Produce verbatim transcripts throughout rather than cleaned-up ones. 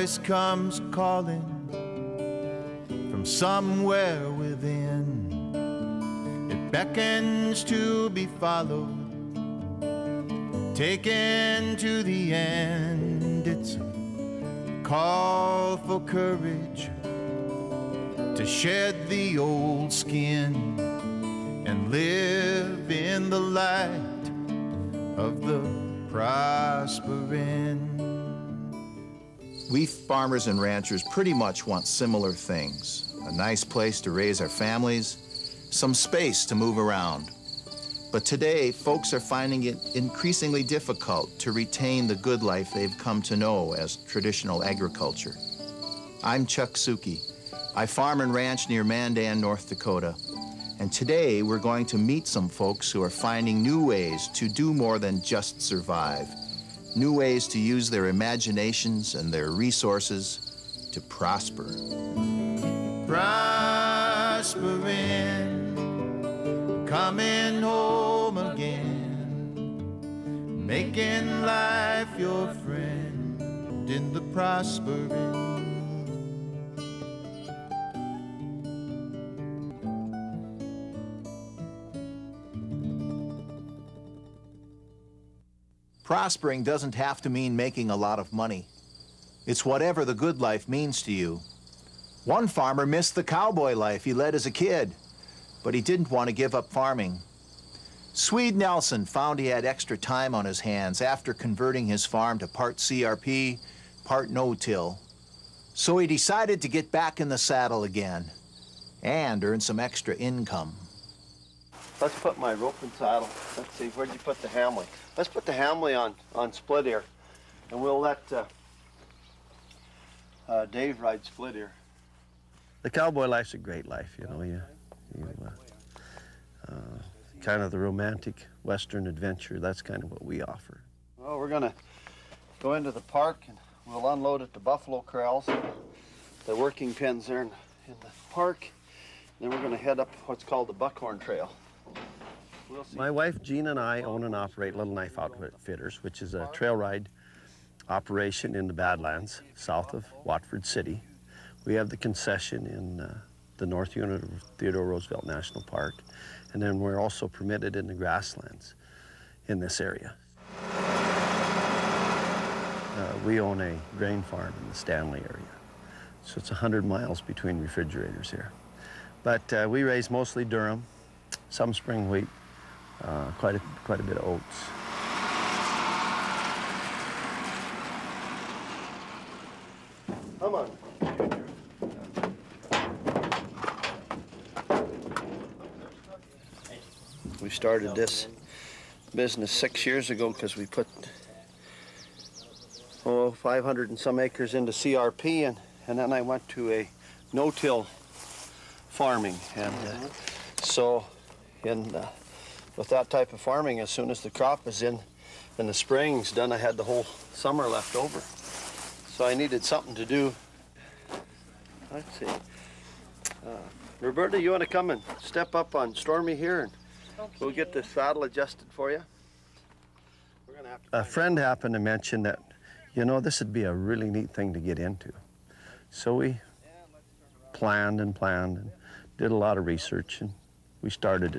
voice comes calling from somewhere within. It beckons to be followed, taken to the end. It's a call for courage to shed the old skin and live in the light of the prospering. We farmers and ranchers pretty much want similar things. A nice place to raise our families, some space to move around. But today, folks are finding it increasingly difficult to retain the good life they've come to know as traditional agriculture. I'm Chuck Suki. I farm and ranch near Mandan, North Dakota. And today, we're going to meet some folks who are finding new ways to do more than just survive. New ways to use their imaginations and their resources to prosper. Prospering, coming home again, making life your friend in the prospering. Prospering doesn't have to mean making a lot of money. It's whatever the good life means to you. One farmer missed the cowboy life he led as a kid, but he didn't want to give up farming. Swede Nelson found he had extra time on his hands after converting his farm to part C R P, part no-till. So he decided to get back in the saddle again and earn some extra income. Let's put my rope and saddle. Let's see, where'd you put the hamley? Let's put the hamley on, on split ear, and we'll let uh, uh, Dave ride split ear. The cowboy life's a great life, you know. You, you uh, uh, kind of the romantic Western adventure, that's kind of what we offer. Well, we're gonna go into the park and we'll unload at the buffalo corrals, the working pens there in, in the park. Then we're gonna head up what's called the Buckhorn Trail. We'll My wife Jean and I own and operate Little Knife Outfitters, which is a trail ride operation in the Badlands, south of Watford City. We have the concession in uh, the north unit of Theodore Roosevelt National Park, and then we're also permitted in the grasslands in this area. Uh, we own a grain farm in the Stanley area, so it's one hundred miles between refrigerators here. But uh, we raise mostly durum, some spring wheat, uh, quite a, quite a bit of oats. Come on. We started this business six years ago because we put oh, five hundred and some acres into C R P, and, and then I went to a no-till farming. And uh, so in, uh, with that type of farming, as soon as the crop is in, in the spring's done, I had the whole summer left over. So I needed something to do. Let's see. Uh, Roberta, you want to come and step up on Stormy here, and okay. We'll get the saddle adjusted for you. We're gonna have to a friend happened to mention that, you know, this would be a really neat thing to get into. So we planned and planned and did a lot of research, and we started it.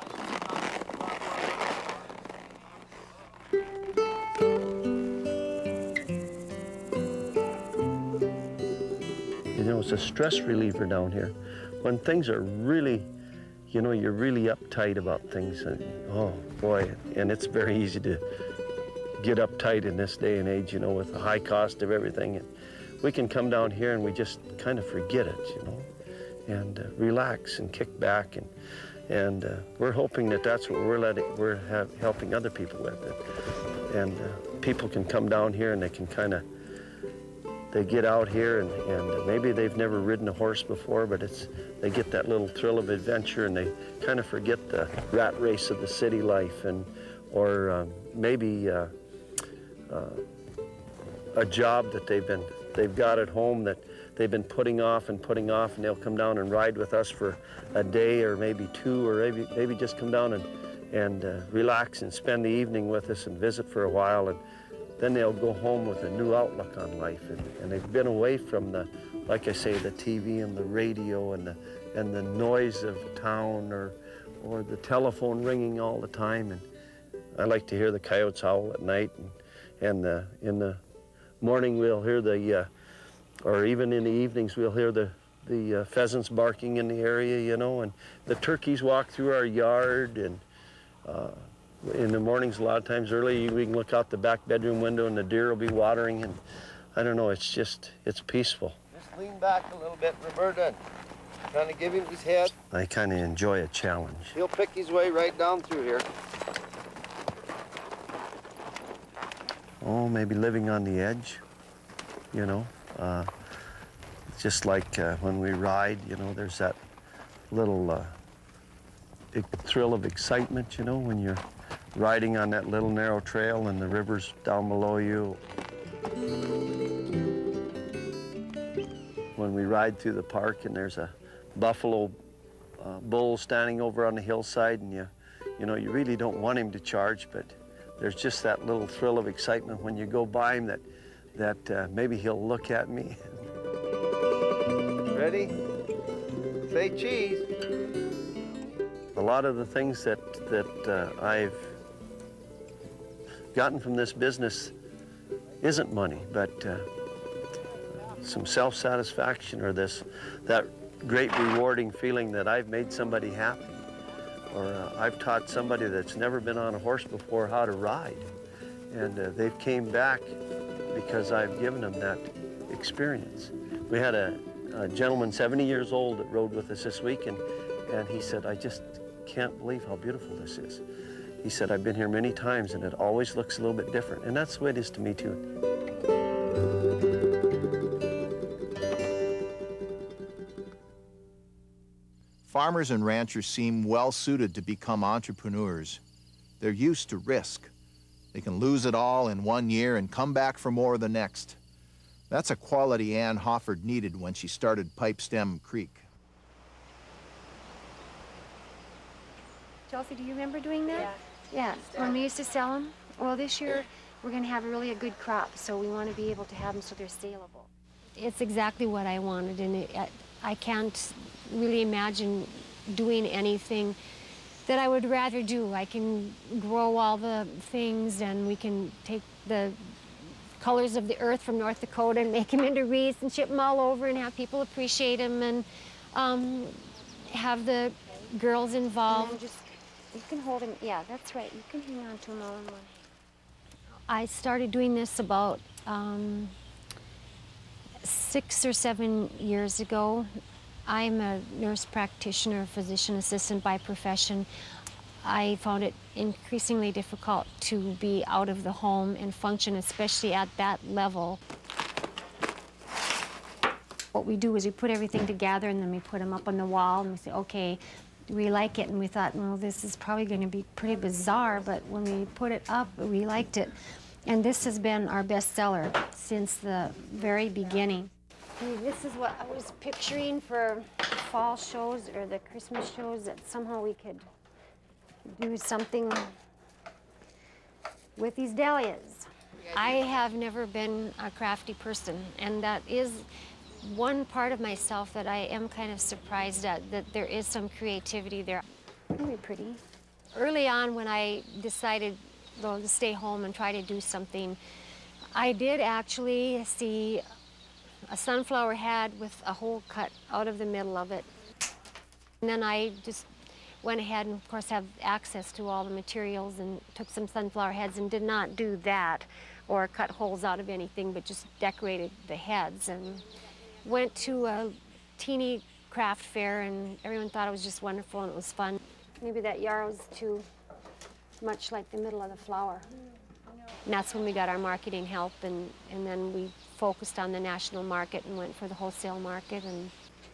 You know, it's a stress reliever down here. When things are really, you know, you're really uptight about things, and oh boy, and it's very easy to get uptight in this day and age, you know, with the high cost of everything. And we can come down here and we just kind of forget it, you know, and uh, relax and kick back, and and uh, we're hoping that that's what we're letting, we're have, helping other people with it. And uh, people can come down here and they can kind of, they get out here and, and maybe they've never ridden a horse before, but it's, they get that little thrill of adventure, and they kind of forget the rat race of the city life, and or um, maybe uh, uh, a job that they've been they've got at home that they've been putting off and putting off, and they'll come down and ride with us for a day or maybe two, or maybe maybe just come down and and uh, relax and spend the evening with us and visit for a while, and then they'll go home with a new outlook on life. And, and they've been away from the, like I say, the T V and the radio and the, and the noise of town or, or the telephone ringing all the time. And I like to hear the coyotes howl at night. And, and the, in the morning we'll hear the, uh, or even in the evenings we'll hear the, the uh, pheasants barking in the area, you know, and the turkeys walk through our yard. And uh, in the mornings, a lot of times early, we can look out the back bedroom window and the deer will be watering. And I don't know, it's just, it's peaceful. Just lean back a little bit, Roberta. Kind of give him his head. I kind of enjoy a challenge. He'll pick his way right down through here. Oh, maybe living on the edge, you know. Uh, just like uh, when we ride, you know, there's that little uh, big thrill of excitement, you know, when you're riding on that little narrow trail and the river's down below you. When we ride through the park and there's a buffalo uh, bull standing over on the hillside, and you, you know, you really don't want him to charge, but there's just that little thrill of excitement when you go by him that, that uh, maybe he'll look at me. Ready? Say cheese. A lot of the things that, that uh, I've gotten from this business isn't money, but uh, some self-satisfaction, or this, that great rewarding feeling that I've made somebody happy, or uh, I've taught somebody that's never been on a horse before how to ride, and uh, they've came back because I've given them that experience. We had a, a gentleman, seventy years old, that rode with us this week, and, and he said, I just can't believe how beautiful this is. He said, I've been here many times and it always looks a little bit different. And that's the way it is to me too. Farmers and ranchers seem well suited to become entrepreneurs. They're used to risk. They can lose it all in one year and come back for more the next. That's a quality Ann Hofford needed when she started Pipestem Creek. Chelsea, do you remember doing that? Yeah. Yeah, when we used to sell them. Well, this year we're going to have really a good crop, so we want to be able to have them so they're saleable. It's exactly what I wanted, and it, I can't really imagine doing anything that I would rather do. I can grow all the things, and we can take the colors of the earth from North Dakota and make them into wreaths and ship them all over and have people appreciate them, and um, have the girls involved. Just, you can hold them, yeah, that's right. You can hang on to them all in one. I started doing this about um, six or seven years ago. I'm a nurse practitioner, physician assistant by profession. I found it increasingly difficult to be out of the home and function, especially at that level. What we do is we put everything together and then we put them up on the wall and we say, okay, we like it. And we thought, well, this is probably going to be pretty bizarre, but when we put it up, we liked it. And this has been our best seller since the very beginning. And this is what I was picturing for fall shows or the Christmas shows, that somehow we could do something with these dahlias. I have never been a crafty person, and that is one part of myself that I am kind of surprised at, that there is some creativity there. Really pretty. Early on, when I decided though, to stay home and try to do something, I did actually see a sunflower head with a hole cut out of the middle of it. And then I just went ahead and, of course, have access to all the materials and took some sunflower heads and did not do that or cut holes out of anything, but just decorated the heads. And went to a teeny craft fair, and everyone thought it was just wonderful and it was fun. Maybe that yarrow's too much like the middle of the flower. And that's when we got our marketing help, and, and then we focused on the national market and went for the wholesale market. And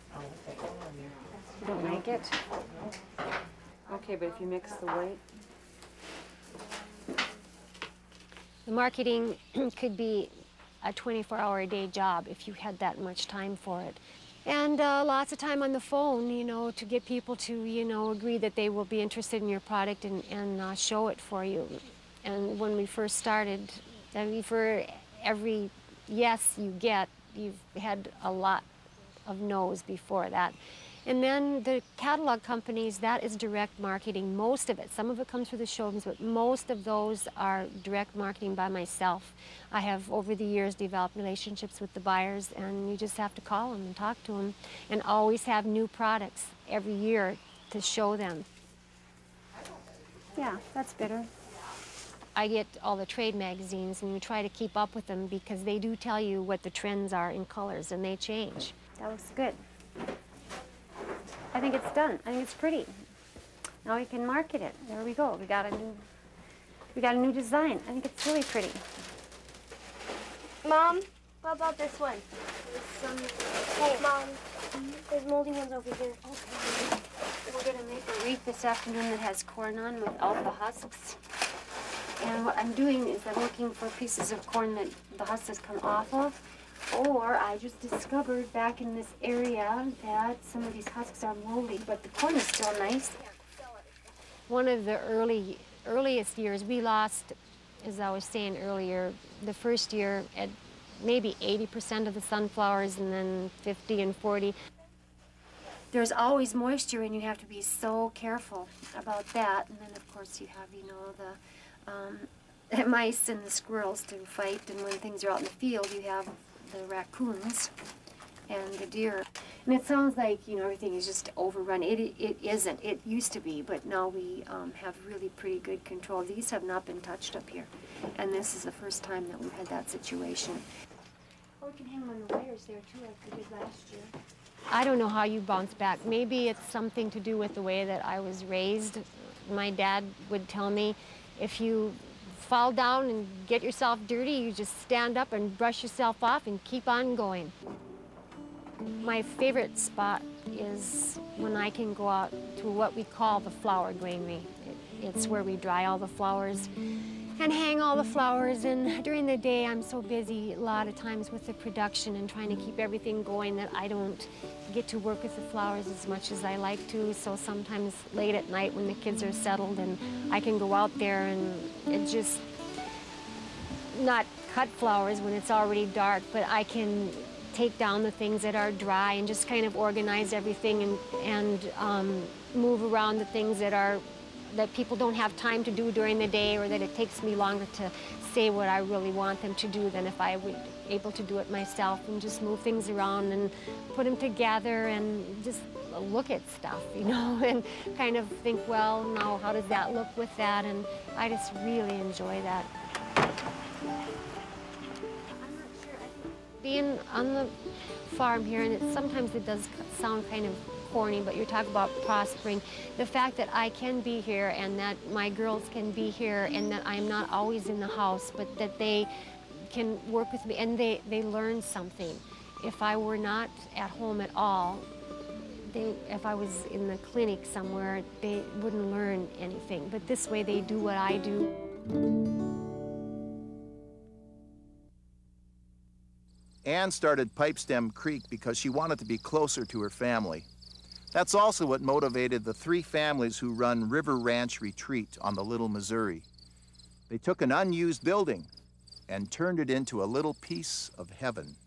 You don't like it? Okay, but if you mix the white. The marketing could be a twenty-four hour a day job if you had that much time for it. And uh, lots of time on the phone, you know, to get people to, you know, agree that they will be interested in your product and, and uh, show it for you. And when we first started, I mean, for every yes you get, you've had a lot of no's before that. And then the catalog companies, that is direct marketing, most of it. Some of it comes through the showrooms, but most of those are direct marketing by myself. I have, over the years, developed relationships with the buyers, and you just have to call them and talk to them, and always have new products every year to show them. Yeah, that's better. I get all the trade magazines, and you try to keep up with them because they do tell you what the trends are in colors, and they change. That looks good. I think it's done. I think it's pretty. Now we can market it. There we go. We got a new, we got a new design. I think it's really pretty. Mom, what about this one? There's some. Hey, Mom, there's moldy ones over here. Okay. We're gonna make a wreath this afternoon that has corn on without the husks. And what I'm doing is I'm looking for pieces of corn that the husks come off of. Or I just discovered back in this area that some of these husks are moldy, but the corn is still nice. One of the early, earliest years, we lost, as I was saying earlier, the first year at maybe eighty percent of the sunflowers, and then fifty and forty. There's always moisture, and you have to be so careful about that. And then, of course, you have, you know, the um, mice and the squirrels to fight. And when things are out in the field, you have the raccoons and the deer. And it sounds like, you know, everything is just overrun. It, it isn't. It used to be, but now we um, have really pretty good control. These have not been touched up here. And this is the first time that we've had that situation. Or we can hang them on the wires there, too, like we did last year. I don't know how you bounce back. Maybe it's something to do with the way that I was raised. My dad would tell me, if you fall down and get yourself dirty, you just stand up and brush yourself off and keep on going. My favorite spot is when I can go out to what we call the flower granary. It, it's where we dry all the flowers and hang all the flowers, and during the day I'm so busy a lot of times with the production and trying to keep everything going that I don't get to work with the flowers as much as I like to. So sometimes late at night when the kids are settled, and I can go out there and it just not cut flowers when it's already dark, but I can take down the things that are dry and just kind of organize everything and, and um, move around the things that are that people don't have time to do during the day, or that it takes me longer to say what I really want them to do than if I were able to do it myself, and just move things around and put them together and just look at stuff, you know, and kind of think, well, now how does that look with that? And I just really enjoy that. Being on the farm here, and it, sometimes it does sound kind of corny, but you're talking about prospering. The fact that I can be here and that my girls can be here and that I'm not always in the house, but that they can work with me and they, they learn something. If I were not at home at all, they, if I was in the clinic somewhere, they wouldn't learn anything. But this way they do what I do. Ann started Pipestem Creek because she wanted to be closer to her family. That's also what motivated the three families who run River Ranch Retreat on the Little Missouri. They took an unused building and turned it into a little piece of heaven.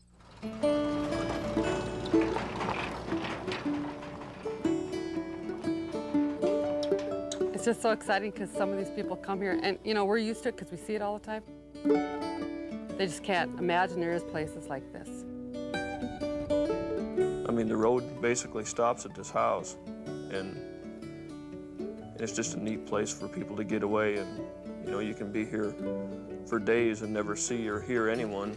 It's just so exciting because some of these people come here, and you know, we're used to it because we see it all the time. They just can't imagine there is places like this. I mean, the road basically stops at this house, and it's just a neat place for people to get away, and you know, you can be here for days and never see or hear anyone.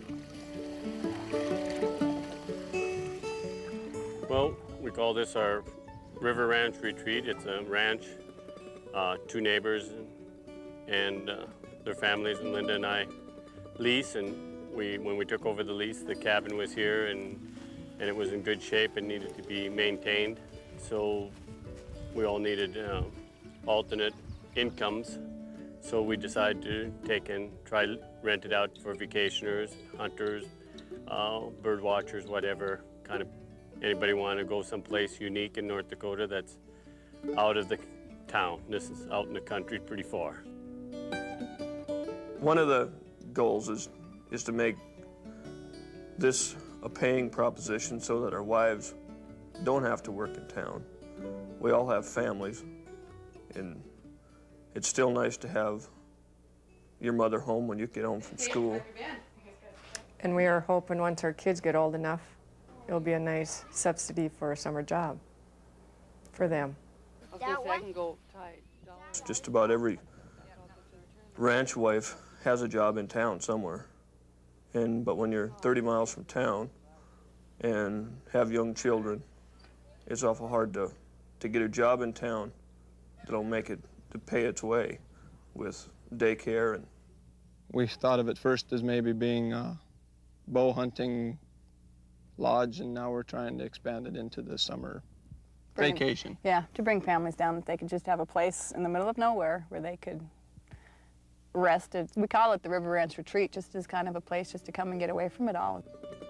Well, we call this our River Ranch Retreat. It's a ranch, uh, two neighbors and uh, their families, and Linda and I lease, and we, when we took over the lease, the cabin was here, and and it was in good shape and needed to be maintained. So we all needed uh, alternate incomes. So we decided to take and try rent it out for vacationers, hunters, uh, bird watchers, whatever, kind of anybody want to go someplace unique in North Dakota that's out of the town. This is out in the country pretty far. One of the goals is, is to make this a paying proposition so that our wives don't have to work in town. We all have families, and it's still nice to have your mother home when you get home from school. And we are hoping once our kids get old enough, it'll be a nice subsidy for a summer job for them. I can go tight. Just about every ranch wife has a job in town somewhere. And but when you're thirty miles from town and have young children, it's awful hard to, to get a job in town that'll make it to pay its way with daycare. And we thought of it first as maybe being a bow hunting lodge, and now we're trying to expand it into the summer Bring, vacation. Yeah, to bring families down that they could just have a place in the middle of nowhere where they could rest. We call it the River Ranch Retreat, just as kind of a place just to come and get away from it all.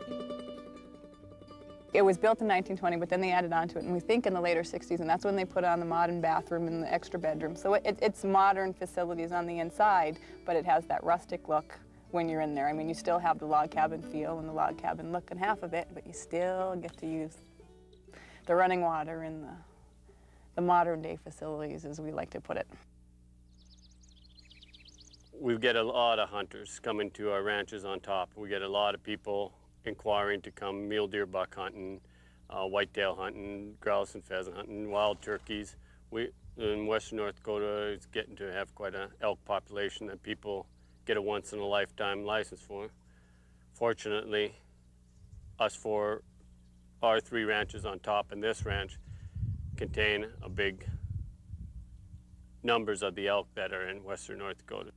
It was built in nineteen twenty, but then they added on to it, and we think in the later sixties, and that's when they put on the modern bathroom and the extra bedroom. So it, it's modern facilities on the inside, but it has that rustic look when you're in there. I mean, you still have the log cabin feel and the log cabin look in half of it, but you still get to use the running water and the, the modern day facilities, as we like to put it. We get a lot of hunters coming to our ranches on top. We get a lot of people inquiring to come mule deer buck hunting, uh, whitetail hunting, grouse and pheasant hunting, wild turkeys. We, in western North Dakota, it's getting to have quite an elk population that people get a once-in-a-lifetime license for. Fortunately, us four, our three ranches on top and this ranch contain a big numbers of the elk that are in western North Dakota.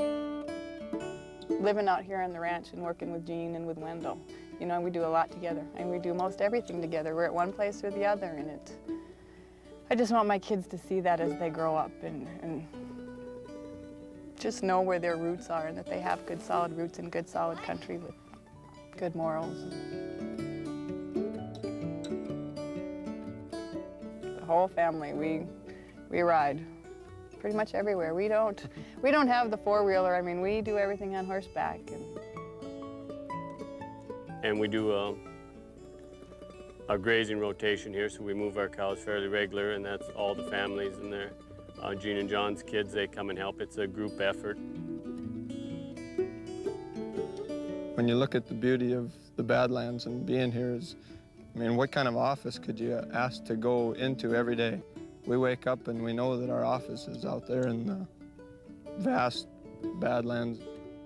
Living out here on the ranch and working with Jean and with Wendell, you know, we do a lot together, and we do most everything together. We're at one place or the other, and it, I just want my kids to see that as they grow up and, and just know where their roots are and that they have good solid roots in good solid country with good morals. The whole family, we, we ride pretty much everywhere. We don't, we don't have the four-wheeler. I mean, we do everything on horseback. And, and we do a, a grazing rotation here, so we move our cows fairly regular, and that's all the families in there. Uh, Jean and John's kids, they come and help. It's a group effort. When you look at the beauty of the Badlands and being here is, I mean, what kind of office could you ask to go into every day? We wake up and we know that our office is out there in the vast Badlands.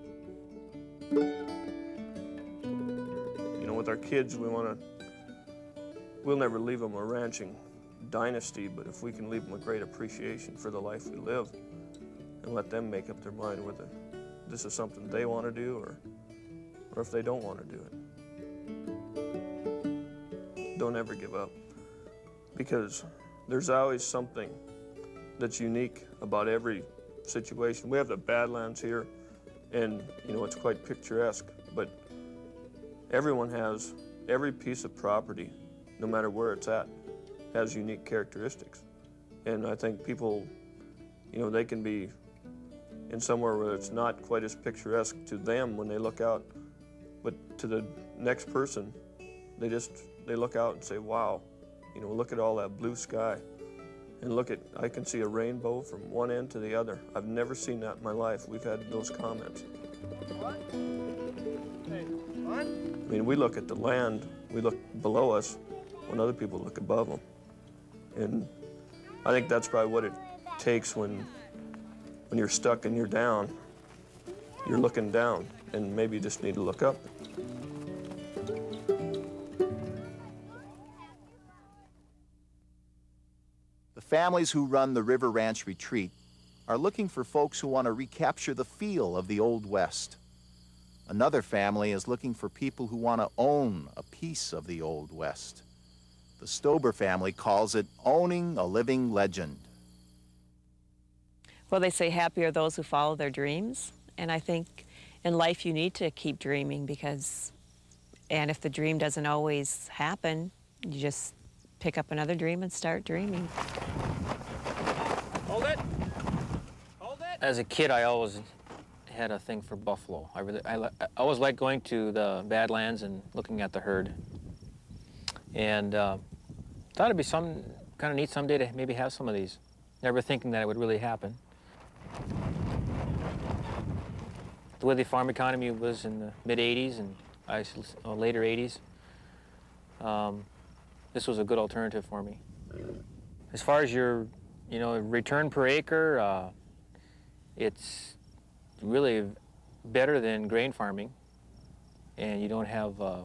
You know, with our kids, we want to, we'll never leave them a ranching dynasty, but if we can leave them a great appreciation for the life we live and let them make up their mind whether this is something they want to do or, or if they don't want to do it. Don't ever give up, because there's always something that's unique about every situation. We have the Badlands here, and you know, it's quite picturesque, but everyone has, every piece of property, no matter where it's at, has unique characteristics. And I think people, you know, they can be in somewhere where it's not quite as picturesque to them when they look out, but to the next person, they just, they look out and say, wow, you know, look at all that blue sky. And look at, I can see a rainbow from one end to the other. I've never seen that in my life. We've had those comments. I mean, we look at the land, we look below us when other people look above them. And I think that's probably what it takes when, when you're stuck and you're down. You're looking down, and maybe you just need to look up. The families who run the River Ranch Retreat are looking for folks who want to recapture the feel of the Old West. Another family is looking for people who want to own a piece of the Old West. The Stober family calls it owning a living legend. Well, they say happy are those who follow their dreams. And I think in life you need to keep dreaming, because, and if the dream doesn't always happen, you just pick up another dream and start dreaming. Hold it! Hold it! As a kid, I always had a thing for buffalo. I really, I, I always liked going to the Badlands and looking at the herd. And uh, thought it'd be some kind of neat someday to maybe have some of these. Never thinking that it would really happen. The way the farm economy was in the mid eighties and I, uh, later eighties, um, this was a good alternative for me. As far as your, you know, return per acre, uh, it's really better than grain farming, and you don't have, uh,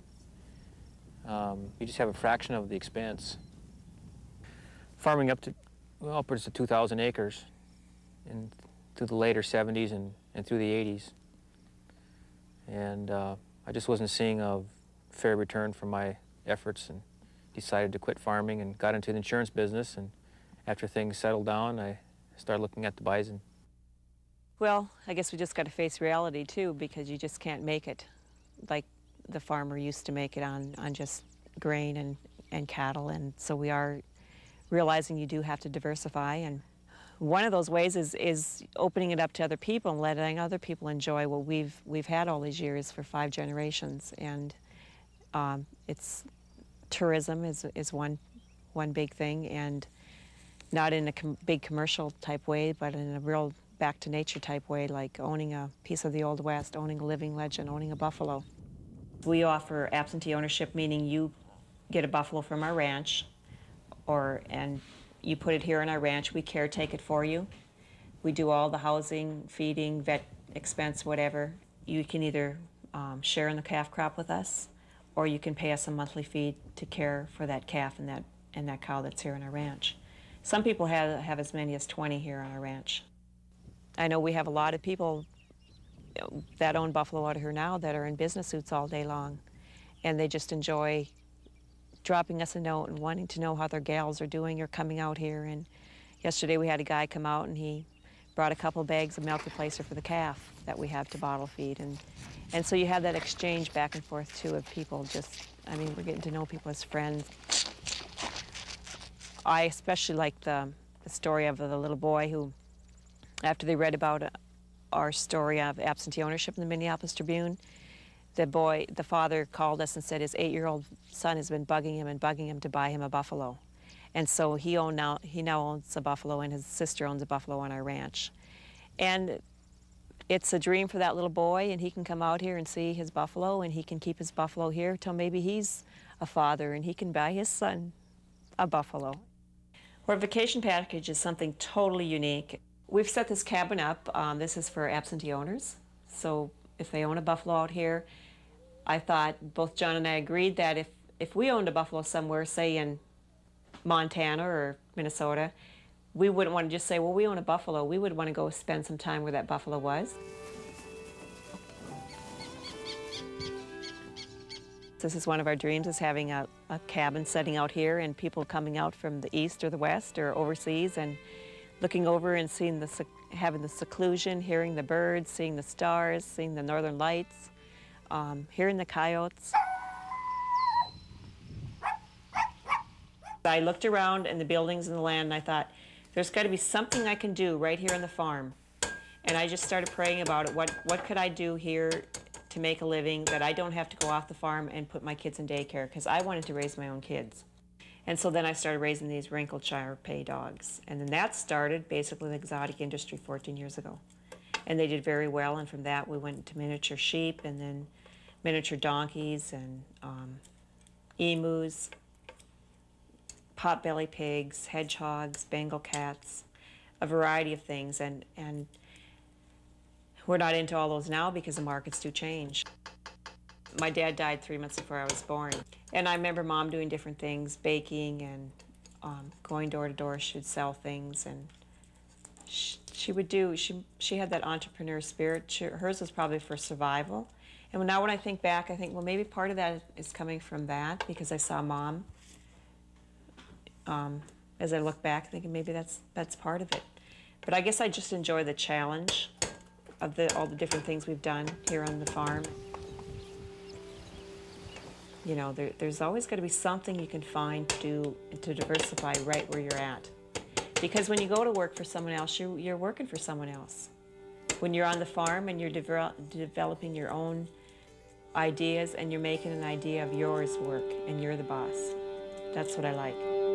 um, you just have a fraction of the expense. Farming up to, well, upwards to two thousand acres in, through the later seventies and, and through the eighties. And uh, I just wasn't seeing a fair return for my efforts and decided to quit farming and got into the insurance business. And after things settled down, I started looking at the bison. Well, I guess we just got to face reality too, because you just can't make it like the farmer used to make it on, on just grain and, and cattle. And so we are realizing you do have to diversify. And one of those ways is, is opening it up to other people and letting other people enjoy what we've, we've had all these years for five generations. And um, it's tourism is, is one, one big thing, and not in a com big commercial type way, but in a real back to nature type way, like owning a piece of the Old West, owning a living legend, owning a buffalo. We offer absentee ownership, meaning you get a buffalo from our ranch, or and you put it here on our ranch. We caretake it for you. We do all the housing, feeding, vet expense, whatever. You can either um, share in the calf crop with us, or you can pay us a monthly fee to care for that calf and that and that cow that's here on our ranch. Some people have have as many as twenty here on our ranch. I know we have a lot of people that own buffalo out here now that are in business suits all day long, and they just enjoy dropping us a note and wanting to know how their gals are doing or coming out here. And yesterday we had a guy come out and he brought a couple bags of milk replacer for the calf that we have to bottle feed. And, and so you have that exchange back and forth too of people just, I mean, we're getting to know people as friends. I especially like the, the story of the little boy who, after they read about our story of absentee ownership in the Minneapolis Tribune, the boy, the father called us and said his eight-year-old son has been bugging him and bugging him to buy him a buffalo. And so he, own now, he now owns a buffalo, and his sister owns a buffalo on our ranch. And it's a dream for that little boy, and he can come out here and see his buffalo, and he can keep his buffalo here till maybe he's a father, and he can buy his son a buffalo. Our vacation package is something totally unique. We've set this cabin up. Um, this is for absentee owners. So if they own a buffalo out here, I thought, both John and I agreed that if, if we owned a buffalo somewhere, say in Montana or Minnesota, we wouldn't want to just say, well, we own a buffalo. We would want to go spend some time where that buffalo was. This is one of our dreams, is having a, a cabin setting out here and people coming out from the east or the west or overseas and looking over and seeing the, having the seclusion, hearing the birds, seeing the stars, seeing the northern lights, um, hearing the coyotes. I looked around in the buildings and the land and I thought, there's got to be something I can do right here on the farm. And I just started praying about it. What, what could I do here to make a living that I don't have to go off the farm and put my kids in daycare? Because I wanted to raise my own kids. And so then I started raising these wrinkled Shire Pay dogs. And then that started basically the exotic industry fourteen years ago. And they did very well, and from that we went to miniature sheep and then miniature donkeys and um, emus, potbelly pigs, hedgehogs, Bengal cats, a variety of things. And, and we're not into all those now because the markets do change. My dad died three months before I was born. And I remember Mom doing different things, baking and um, going door to door. She would sell things, and she, she would do, she, she had that entrepreneur spirit. She, hers was probably for survival. And now when I think back, I think, well, maybe part of that is coming from that, because I saw Mom. Um, as I look back, thinking maybe that's, that's part of it. But I guess I just enjoy the challenge of the, all the different things we've done here on the farm. You know, there, there's always got to be something you can find to do to diversify right where you're at. Because when you go to work for someone else, you're, you're working for someone else. when you're on the farm and you're devel developing your own ideas and you're making an idea of yours work and you're the boss. That's what I like.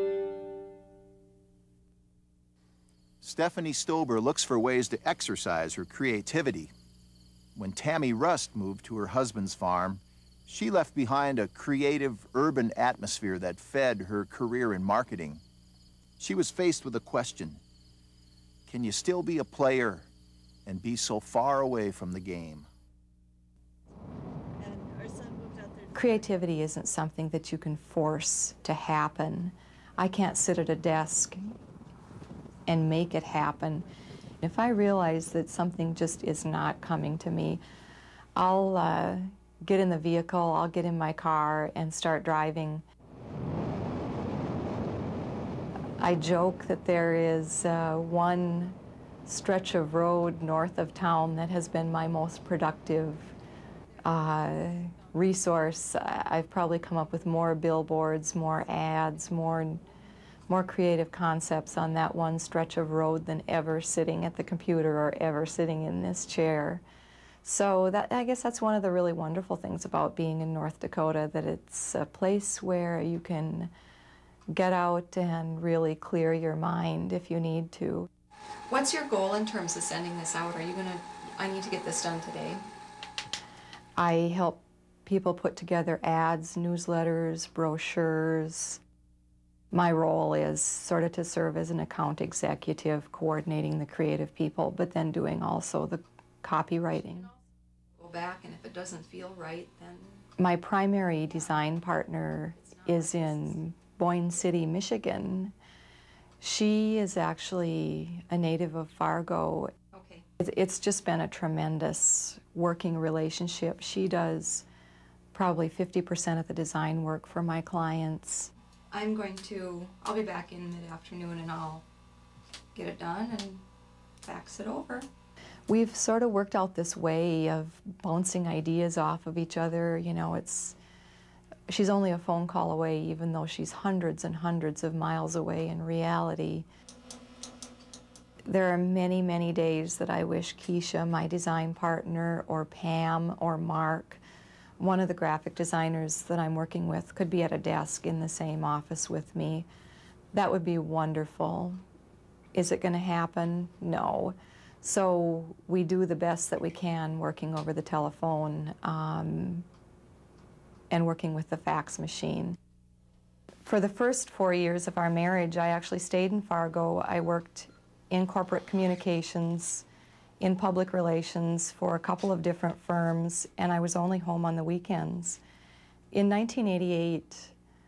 Stephanie Stober looks for ways to exercise her creativity. When Tammy Rust moved to her husband's farm, she left behind a creative urban atmosphere that fed her career in marketing. She was faced with a question: can you still be a player and be so far away from the game? Creativity isn't something that you can force to happen. I can't sit at a desk and make it happen. If I realize that something just is not coming to me, I'll uh, get in the vehicle, I'll get in my car and start driving. I joke that there is uh, one stretch of road north of town that has been my most productive uh, resource. I've probably come up with more billboards, more ads, more more creative concepts on that one stretch of road than ever sitting at the computer or ever sitting in this chair. So that, I guess that's one of the really wonderful things about being in North Dakota, that it's a place where you can get out and really clear your mind if you need to. What's your goal in terms of sending this out? Are you gonna, I need to get this done today? I help people put together ads, newsletters, brochures. My role is sort of to serve as an account executive, coordinating the creative people, but then doing also the copywriting. Go back, and if it doesn't feel right, then... My primary design partner is in Boyne City, Michigan. She is actually a native of Fargo. Okay. It's just been a tremendous working relationship. She does probably fifty percent of the design work for my clients. I'm going to, I'll be back in mid-afternoon and I'll get it done and fax it over. We've sort of worked out this way of bouncing ideas off of each other. You know, it's, she's only a phone call away, even though she's hundreds and hundreds of miles away in reality. There are many, many days that I wish Keisha, my design partner, or Pam, or Mark, one of the graphic designers that I'm working with, could be at a desk in the same office with me. That would be wonderful. Is it going to happen? No. So we do the best that we can working over the telephone um, and working with the fax machine. For the first four years of our marriage, I actually stayed in Fargo. I worked in corporate communications, in public relations for a couple of different firms, and I was only home on the weekends. In nineteen eighty-eight,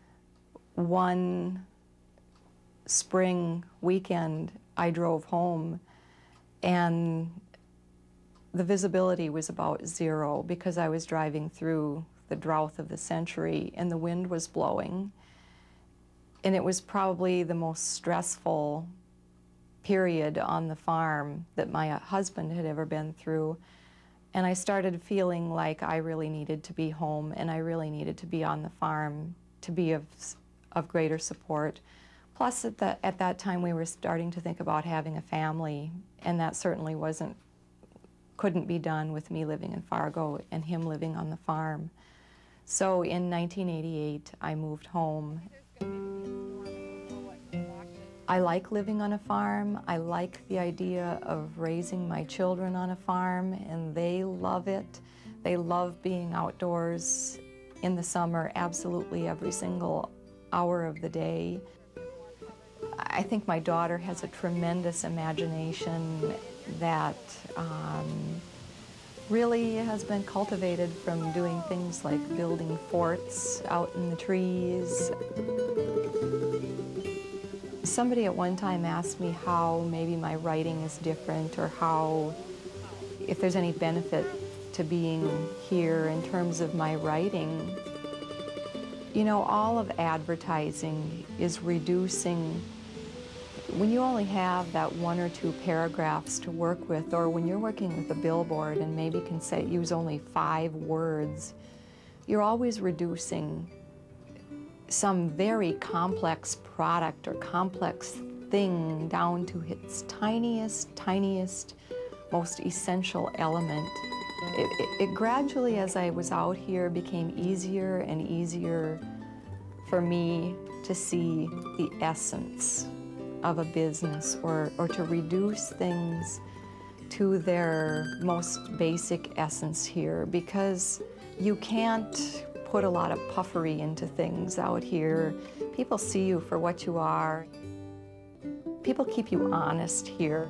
one spring weekend, I drove home, and the visibility was about zero because I was driving through the drought of the century and the wind was blowing. And it was probably the most stressful period on the farm that my husband had ever been through. And I started feeling like I really needed to be home and I really needed to be on the farm to be of, of greater support. Plus at, the, at that time we were starting to think about having a family, and that certainly wasn't, couldn't be done with me living in Fargo and him living on the farm. So in nineteen eighty-eight I moved home. I like living on a farm. I like the idea of raising my children on a farm, and they love it. They love being outdoors in the summer, absolutely every single hour of the day. I think my daughter has a tremendous imagination that um, really has been cultivated from doing things like building forts out in the trees. Somebody at one time asked me how maybe my writing is different, or how, if there's any benefit to being here in terms of my writing. You know, all of advertising is reducing. When you only have that one or two paragraphs to work with, or when you're working with a billboard and maybe can say, use only five words, you're always reducing some very complex product or complex thing down to its tiniest, tiniest most essential element. It, it, it gradually, as I was out here, became easier and easier for me to see the essence of a business, or, or to reduce things to their most basic essence here, because you can't put a lot of puffery into things out here. People see you for what you are. People keep you honest here.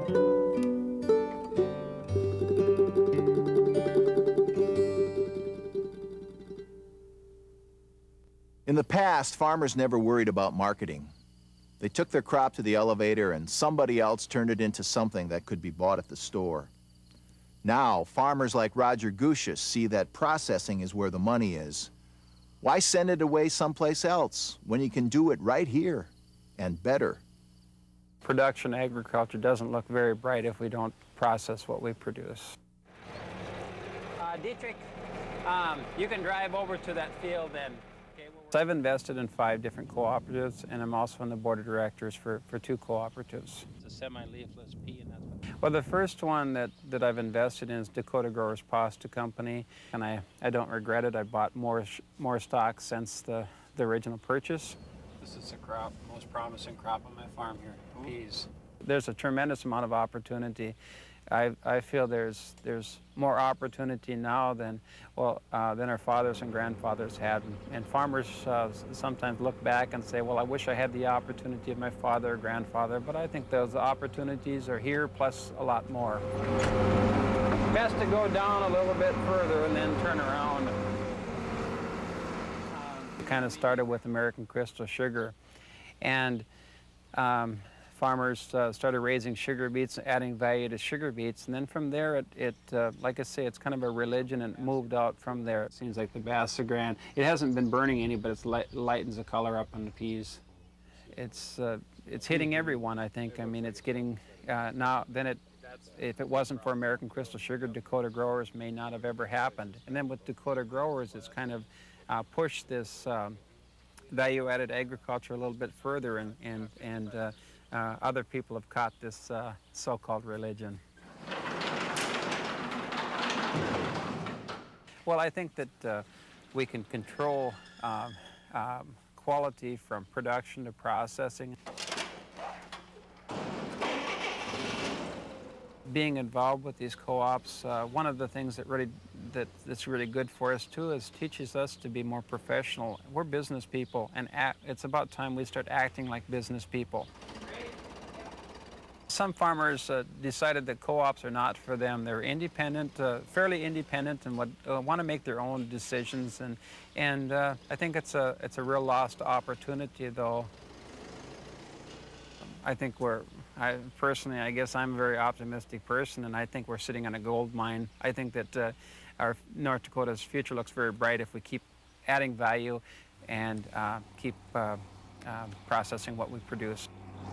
In the past, farmers never worried about marketing. They took their crop to the elevator and somebody else turned it into something that could be bought at the store. Now, farmers like Roger Gushis see that processing is where the money is. Why send it away someplace else when you can do it right here and better? Production agriculture doesn't look very bright if we don't process what we produce. Uh, Dietrich, um, you can drive over to that field and... I've invested in five different cooperatives, and I'm also on the board of directors for, for two cooperatives. It's a semi-leafless pea, and that's what... Well, the first one that, that I've invested in is Dakota Growers Pasta Company, and I, I don't regret it. I bought more, more stock since the, the original purchase. This is the crop, most promising crop on my farm here, peas. There's a tremendous amount of opportunity. I, I feel there's, there's more opportunity now than, well, uh, than our fathers and grandfathers had. And, and farmers uh, sometimes look back and say, well, I wish I had the opportunity of my father or grandfather, but I think those opportunities are here, plus a lot more. Best to go down a little bit further and then turn around. Um, kind of started with American Crystal Sugar. And um, farmers uh, started raising sugar beets, adding value to sugar beets, and then from there, it, it uh, like I say, it's kind of a religion, and it moved out from there. It seems like the Bassagran, it hasn't been burning any, but it light, lightens the color up on the peas. It's, uh, it's hitting everyone, I think. I mean, it's getting, uh, now, then it, if it wasn't for American Crystal Sugar, Dakota Growers may not have ever happened. And then with Dakota Growers, it's kind of uh, pushed this um, value-added agriculture a little bit further, and, and, and uh, Uh, other people have caught this uh, so-called religion. Well, I think that uh, we can control um, um, quality from production to processing. Being involved with these co-ops, uh, one of the things that really that, that's really good for us too is teaches us to be more professional. We're business people, and act, it's about time we start acting like business people. Some farmers uh, decided that co-ops are not for them. They're independent, uh, fairly independent, and would, uh, want to make their own decisions. And, and uh, I think it's a, it's a real lost opportunity, though. I think we're, I, personally, I guess I'm a very optimistic person, and I think we're sitting on a gold mine. I think that uh, our North Dakota's future looks very bright if we keep adding value and uh, keep uh, uh, processing what we produce.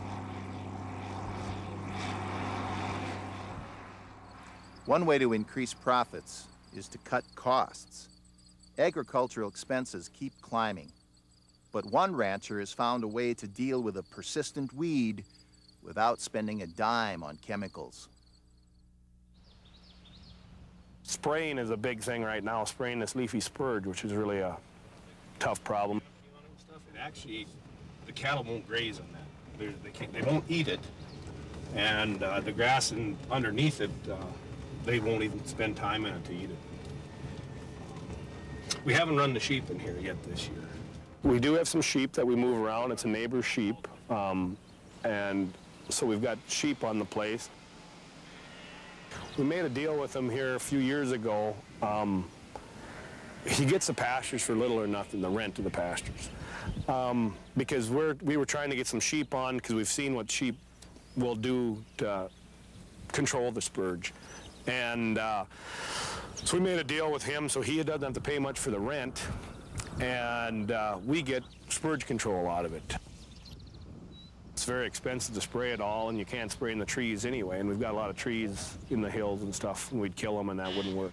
One way to increase profits is to cut costs. Agricultural expenses keep climbing, but one rancher has found a way to deal with a persistent weed without spending a dime on chemicals. Spraying is a big thing right now, spraying this leafy spurge, which is really a tough problem. It actually, the cattle won't graze on that. They're, they, can't, they won't eat it, and uh, the grass in, underneath it, uh, they won't even spend time in it to eat it. We haven't run the sheep in here yet this year. We do have some sheep that we move around. It's a neighbor's sheep, um, and so we've got sheep on the place. We made a deal with him here a few years ago. Um, he gets the pastures for little or nothing, the rent of the pastures, um, because we're, we were trying to get some sheep on because we've seen what sheep will do to control the spurge. And uh, so we made a deal with him so he doesn't have to pay much for the rent, and uh, we get spurge control out of it. It's very expensive to spray it all, and you can't spray in the trees anyway, and we've got a lot of trees in the hills and stuff, and we'd kill them and that wouldn't work.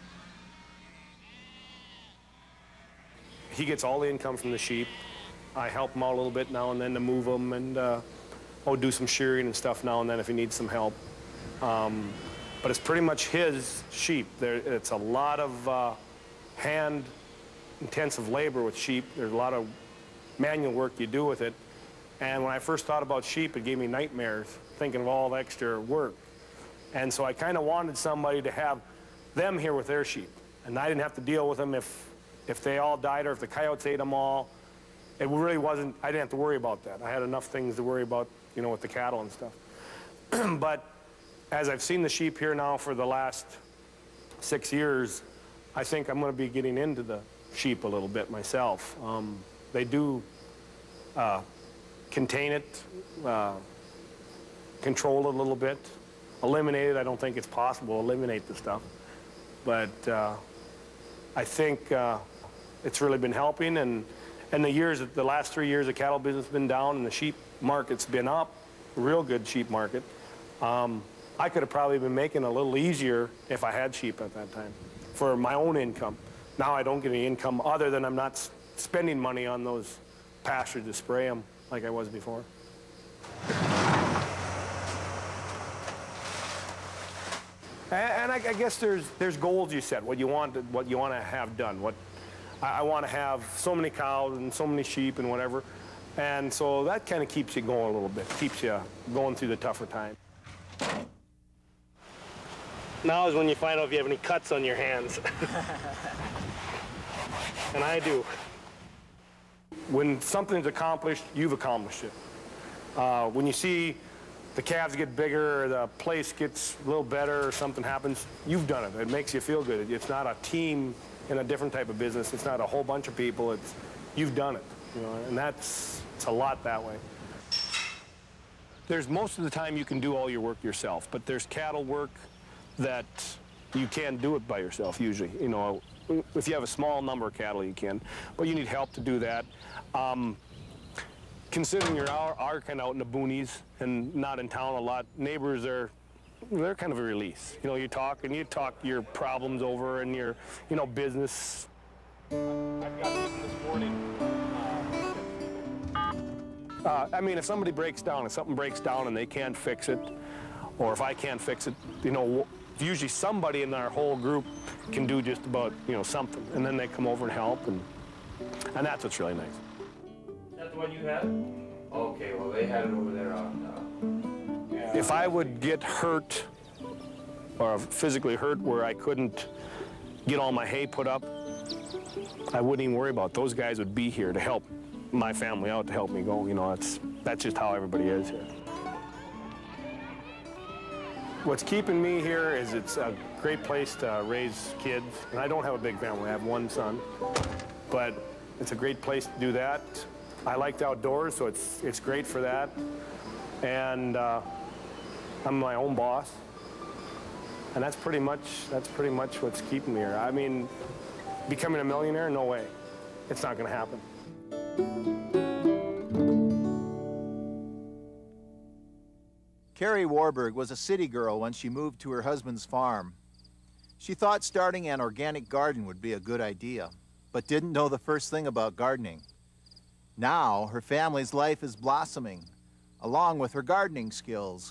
He gets all the income from the sheep. I help him out a little bit now and then to move them, and uh, I'll do some shearing and stuff now and then if he needs some help. Um, but it's pretty much his sheep. There, it's a lot of uh, hand-intensive labor with sheep. There's a lot of manual work you do with it. And when I first thought about sheep, it gave me nightmares, thinking of all the extra work. And so I kind of wanted somebody to have them here with their sheep. And I didn't have to deal with them if, if they all died or if the coyotes ate them all. It really wasn't, I didn't have to worry about that. I had enough things to worry about, you know, with the cattle and stuff. But as I've seen the sheep here now for the last six years, I think I'm going to be getting into the sheep a little bit myself. Um, they do uh, contain it, uh, control it a little bit. Eliminate it, I don't think it's possible to eliminate the stuff. But uh, I think uh, it's really been helping, and, and the years, the last three years the cattle business has been down and the sheep market's been up, a real good sheep market. Um, I could have probably been making a little easier if I had sheep at that time for my own income. Now I don't get any income other than I'm not s spending money on those pastures to spray them like I was before. And I, I guess there's there's goals you set, what you want to, what you want to have done. What I, I want to have so many cows and so many sheep and whatever, and so that kind of keeps you going a little bit, keeps you going through the tougher time. Now is when you find out if you have any cuts on your hands, and I do. When something's accomplished, you've accomplished it. Uh, when you see the calves get bigger, or the place gets a little better, or something happens, you've done it. It makes you feel good. It's not a team in a different type of business. It's not a whole bunch of people. It's you've done it, you know, and that's it's a lot that way. There's most of the time you can do all your work yourself, but there's cattle work that you can't do it by yourself usually. You know, if you have a small number of cattle, you can, but you need help to do that. Um, Considering you're are kind of out in the boonies and not in town a lot, neighbors are, they're kind of a release. You know, you talk and you talk your problems over and your, you know, business. I've got something this morning. Uh, I mean, if somebody breaks down, if something breaks down and they can't fix it, or if I can't fix it, you know, usually somebody in our whole group can do just about, you know, something. And then they come over and help, and, and that's what's really nice. Is that the one you had? Okay, well, they had it over there on... Uh... Yeah. If I would get hurt, or physically hurt where I couldn't get all my hay put up, I wouldn't even worry about it. Those guys would be here to help my family out, to help me go. You know, that's, that's just how everybody is here. What's keeping me here is it's a great place to raise kids. And I don't have a big family. I have one son. But it's a great place to do that. I like the outdoors, so it's, it's great for that. And uh, I'm my own boss. And that's pretty much, that's pretty much what's keeping me here. I mean, becoming a millionaire, no way. It's not going to happen. Carrie Warburg was a city girl when she moved to her husband's farm. She thought starting an organic garden would be a good idea, but didn't know the first thing about gardening. Now, her family's life is blossoming, along with her gardening skills.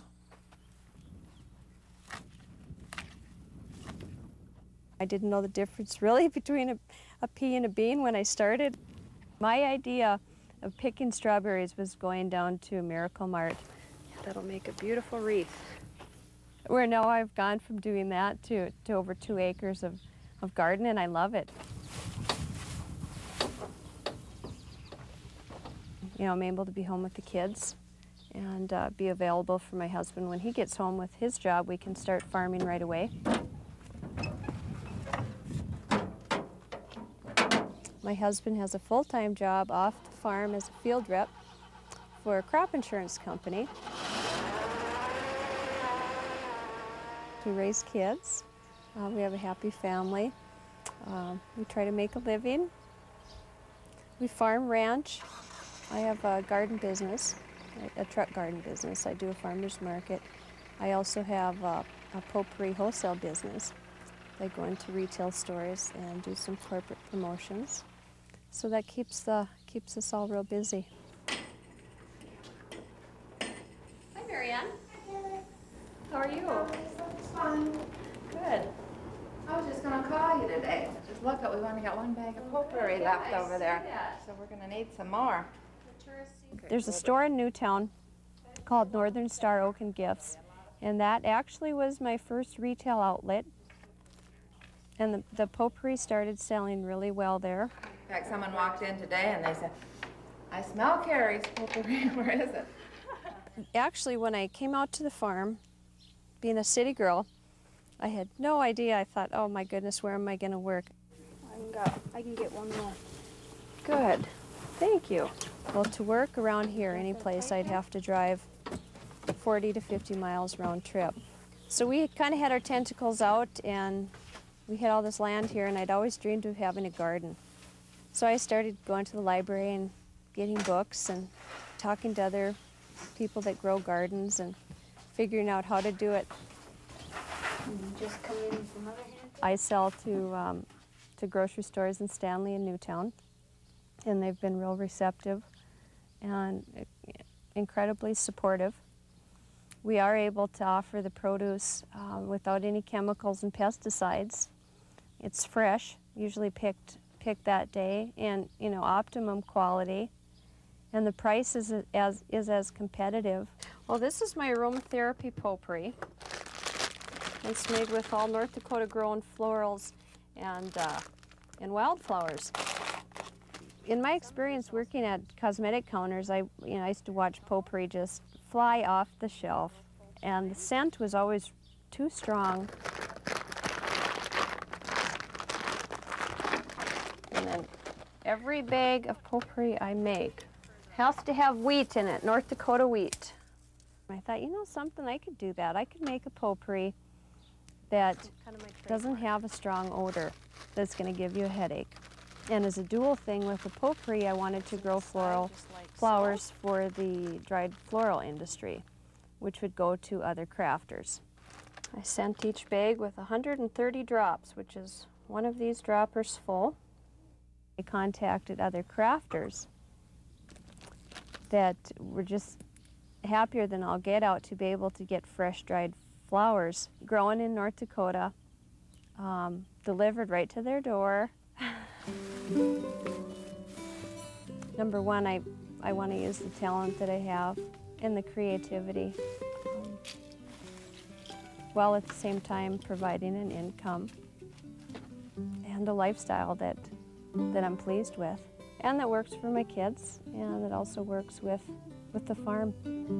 I didn't know the difference really between a, a pea and a bean when I started. My idea of picking strawberries was going down to Miracle Mart. That'll make a beautiful wreath. Where now I've gone from doing that to, to over two acres of, of garden, and I love it. You know, I'm able to be home with the kids and uh, be available for my husband. When he gets home with his job, we can start farming right away. My husband has a full-time job off the farm as a field rep for a crop insurance company. We raise kids. Uh, we have a happy family. Uh, we try to make a living. We farm, ranch. I have a garden business, a truck garden business. I do a farmer's market. I also have a, a potpourri wholesale business. I go into retail stores and do some corporate promotions. So that keeps, the, keeps us all real busy. Hi, Marianne. How are you? fine. Good. I was just gonna call you today. Just look at, we've only got one bag of potpourri left over there. So we're gonna need some more. There's a store in Newtown called Northern Star Oak and Gifts, and that actually was my first retail outlet. And the, the potpourri started selling really well there. In fact, someone walked in today and they said, I smell Carrie's potpourri. Where is it? Actually, when I came out to the farm, being a city girl, I had no idea. I thought, oh my goodness, where am I going to work? I can, go. I can get one more. Good. Thank you. Well, to work around here, any place, I'd have to drive forty to fifty miles round trip. So we kind of had our tentacles out, and we had all this land here, and I'd always dreamed of having a garden. So I started going to the library and getting books and talking to other people that grow gardens and figuring out how to do it. Just come in from other hand. I sell to, um, to grocery stores in Stanley and Newtown, and they've been real receptive and incredibly supportive. We are able to offer the produce uh, without any chemicals and pesticides. It's fresh, usually picked picked that day, and you know, optimum quality. And the price is as is as competitive. Well, this is my aromatherapy potpourri. It's made with all North Dakota grown florals and uh, and wildflowers. In my experience working at cosmetic counters, I you know I used to watch potpourri just fly off the shelf, and the scent was always too strong. And then every bag of potpourri I make has to have wheat in it, North Dakota wheat. I thought, you know something, I could do that. I could make a potpourri that doesn't have a strong odor that's going to give you a headache. And as a dual thing with the potpourri, I wanted to grow floral flowers for the dried floral industry, which would go to other crafters. I sent each bag with one hundred thirty drops, which is one of these droppers full. I contacted other crafters that were just happier than I'll get out to be able to get fresh dried flowers grown in North Dakota, um, delivered right to their door. Number one, I, I want to use the talent that I have and the creativity, um, while at the same time providing an income and a lifestyle that, that I'm pleased with, and that works for my kids, and that also works with, with the farm.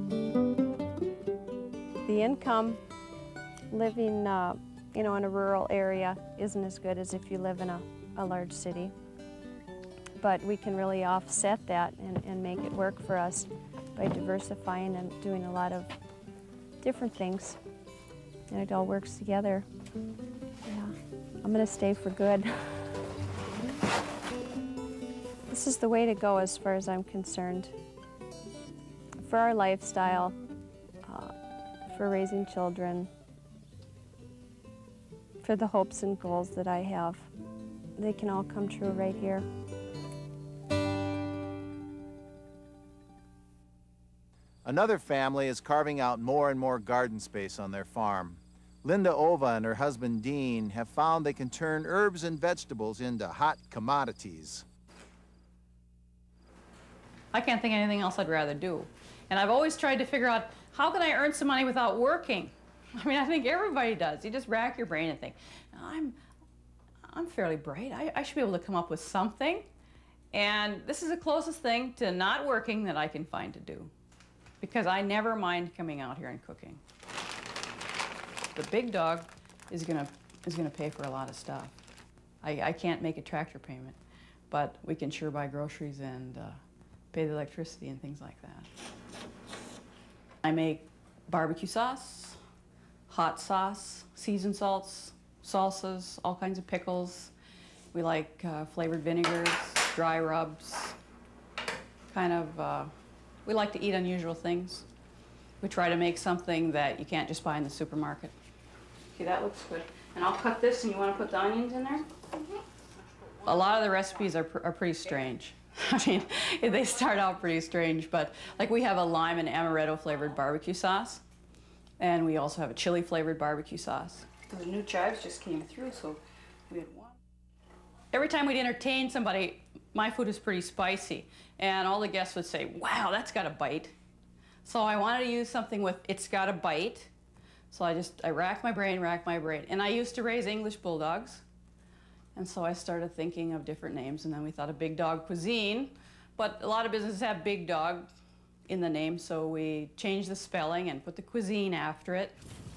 The income living uh, you know, in a rural area isn't as good as if you live in a, a large city. But we can really offset that and, and make it work for us by diversifying and doing a lot of different things. And it all works together. Yeah, I'm gonna stay for good. This is the way to go as far as I'm concerned. For our lifestyle, uh, for raising children, for the hopes and goals that I have, they can all come true right here. Another family is carving out more and more garden space on their farm. Linda Ova and her husband Dean have found they can turn herbs and vegetables into hot commodities. I can't think of anything else I'd rather do. And I've always tried to figure out, how can I earn some money without working? I mean, I think everybody does. You just rack your brain and think, I'm, I'm fairly bright. I, I should be able to come up with something. And this is the closest thing to not working that I can find to do, because I never mind coming out here and cooking. The big dog is gonna, is gonna pay for a lot of stuff. I, I can't make a tractor payment, but we can sure buy groceries and uh, pay the electricity and things like that. I make barbecue sauce, hot sauce, seasoned salts, salsas, all kinds of pickles. We like uh, flavored vinegars, dry rubs, kind of, uh, we like to eat unusual things. We try to make something that you can't just buy in the supermarket. Okay, that looks good. And I'll cut this, and you want to put the onions in there? Mm-hmm. A lot of the recipes are, pr are pretty strange. I mean, they start out pretty strange, but like we have a lime and amaretto flavored barbecue sauce. And we also have a chili flavored barbecue sauce. The new chives just came through, so we had one. Every time we'd entertain somebody, my food is pretty spicy, and all the guests would say, wow, that's got a bite. So I wanted to use something with, it's got a bite. So I just, I racked my brain, racked my brain. And I used to raise English bulldogs. And so I started thinking of different names, and then we thought of Big Dog Cuisine. But a lot of businesses have Big Dog in the name, so we changed the spelling and put the cuisine after it.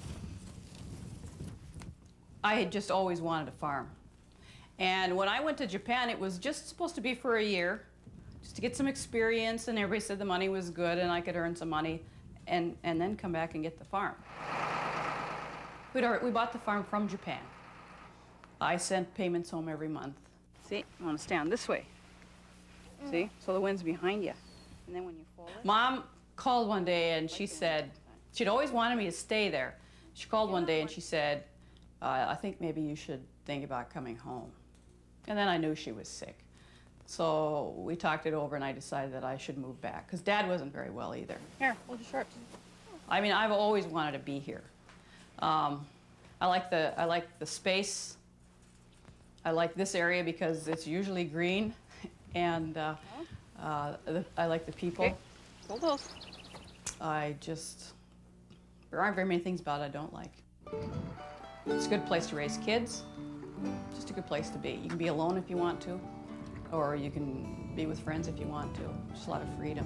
I had just always wanted a farm. And when I went to Japan, it was just supposed to be for a year, just to get some experience, and everybody said the money was good and I could earn some money, and, and then come back and get the farm. We'd already, we bought the farm from Japan. I sent payments home every month. See, I want to stand this way. See, so the wind's behind you. And then when you fold it. Mom called one day and she said, she'd always wanted me to stay there. She called one day and she said, uh, I think maybe you should think about coming home. And then I knew she was sick. So we talked it over and I decided that I should move back, because Dad wasn't very well either. Here, hold your shorts. I mean, I've always wanted to be here. Um, I like the, I like the space. I like this area because it's usually green, and uh, uh, the, I like the people. Okay. Hold those. I just, there aren't very many things about it I don't like. It's a good place to raise kids. Just a good place to be. You can be alone if you want to, or you can be with friends if you want to. Just a lot of freedom.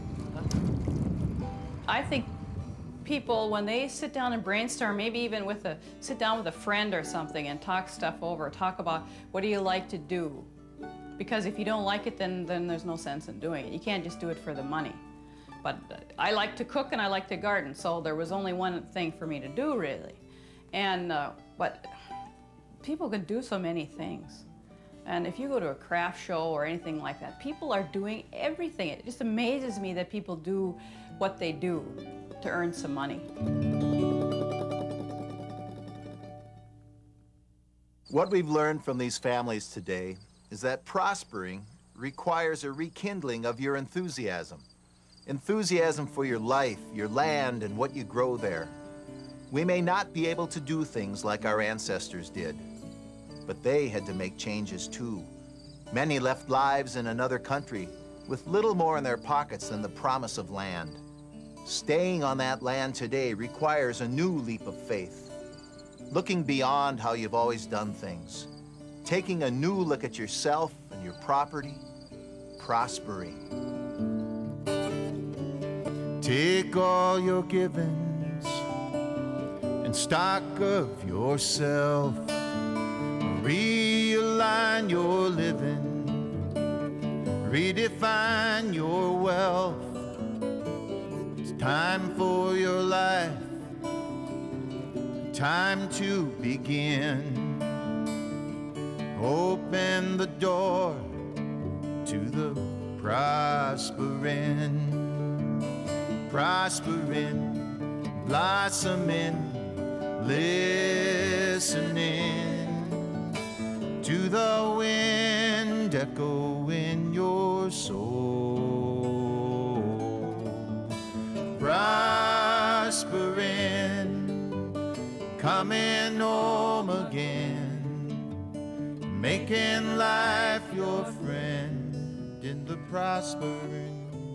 I think people, when they sit down and brainstorm, maybe even with a, sit down with a friend or something and talk stuff over, talk about what do you like to do? Because if you don't like it, then, then there's no sense in doing it. You can't just do it for the money. But I like to cook and I like to garden, so there was only one thing for me to do, really. And, uh, but people can do so many things. And if you go to a craft show or anything like that, people are doing everything. It just amazes me that people do what they do to earn some money. What we've learned from these families today is that prospering requires a rekindling of your enthusiasm. Enthusiasm for your life, your land, and what you grow there. We may not be able to do things like our ancestors did, but they had to make changes too. Many left lives in another country with little more in their pockets than the promise of land. Staying on that land today requires a new leap of faith. Looking beyond how you've always done things. Taking a new look at yourself and your property. Prospering. Take all your givings and stock of yourself. Realign your living. Redefine your wealth. Time for your life, time to begin. Open the door to the prospering, prospering, blossoming, listening to the wind echo in your soul. Prospering, coming home again, making life your friend in the prospering.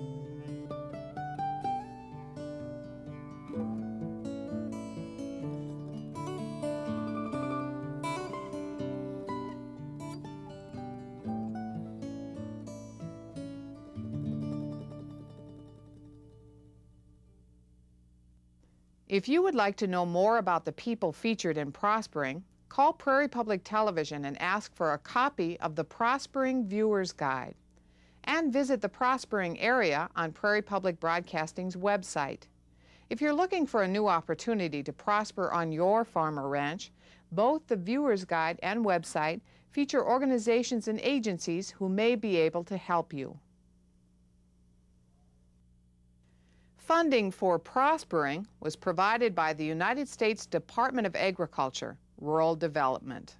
If you would like to know more about the people featured in Prospering, call Prairie Public Television and ask for a copy of the Prospering Viewer's Guide. And visit the Prospering area on Prairie Public Broadcasting's website. If you're looking for a new opportunity to prosper on your farm or ranch, both the Viewer's Guide and website feature organizations and agencies who may be able to help you. Funding for Prospering was provided by the United States Department of Agriculture, Rural Development.